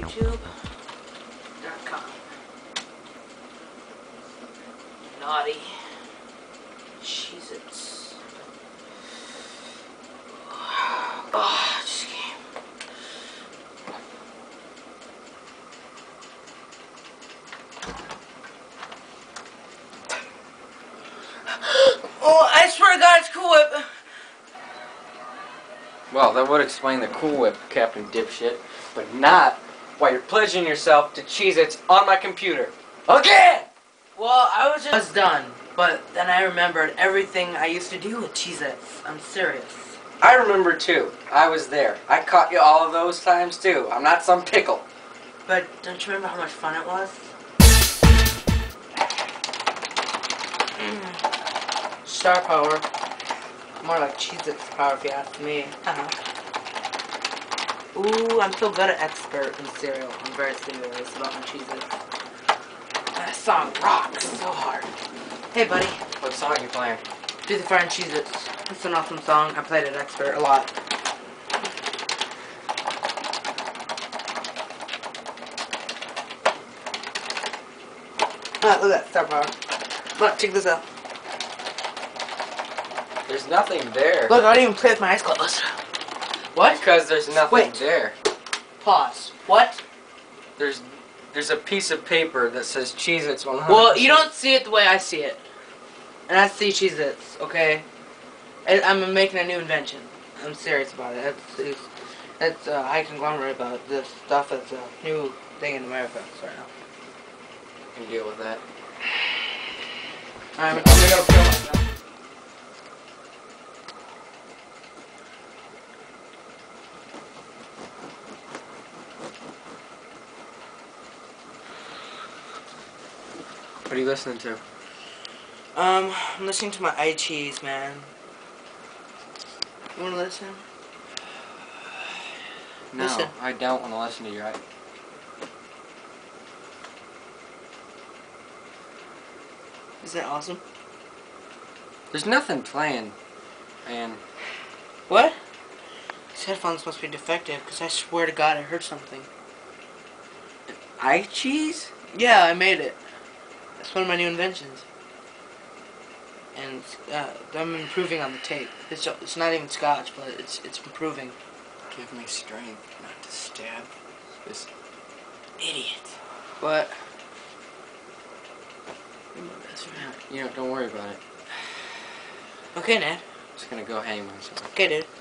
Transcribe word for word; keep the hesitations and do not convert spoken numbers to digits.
YouTube dot com. Naughty Cheez-Its. Oh, just came. Oh, I swear to God, it's Cool Whip. Well, that would explain the Cool Whip, Captain Dipshit, but not why you're pledging yourself to Cheez-Its on my computer. Again! Well, I was just I was done, but then I remembered everything I used to do with Cheez-Its. I'm serious. I remember too. I was there. I caught you all of those times too. I'm not some pickle. But don't you remember how much fun it was? Mm. Star power. More like Cheez-Its power if you ask me. Ooh, I'm so good at expert in cereal. I'm very serious about my Cheez-Its. That song rocks so hard. Hey, buddy. What song are you playing? Do the Fire and Cheez-Its. It's an awesome song. I played it at expert a lot. Ah, look at that star power. Look, check this out. There's nothing there. Look, I don't even play with my eyes closed. What? Because there's nothing Wait. there. Pause. What? There's there's a piece of paper that says Cheez-Its one hundred. Well, you don't see it the way I see it. And I see Cheez-Its, okay? I, I'm making a new invention. I'm serious about it. It's, it's, it's a high conglomerate about this stuff. It's a new thing in America right now. You can deal with that. I'm, I'm gonna go kill myself. What are you listening to? Um, I'm listening to my iCheese, man. You wanna listen? No, listen. I don't want to listen to your i. Isn't that awesome? There's nothing playing, man. What? These headphones must be defective, because I swear to God I heard something. iCheese? Yeah, I made it. That's one of my new inventions. And uh, I'm improving on the tape. It's, it's not even scotch, but it's it's improving. Give me strength not to stab this idiot. What? You know, don't worry about it. Okay, Ned. I'm just gonna go hang myself. Okay, dude.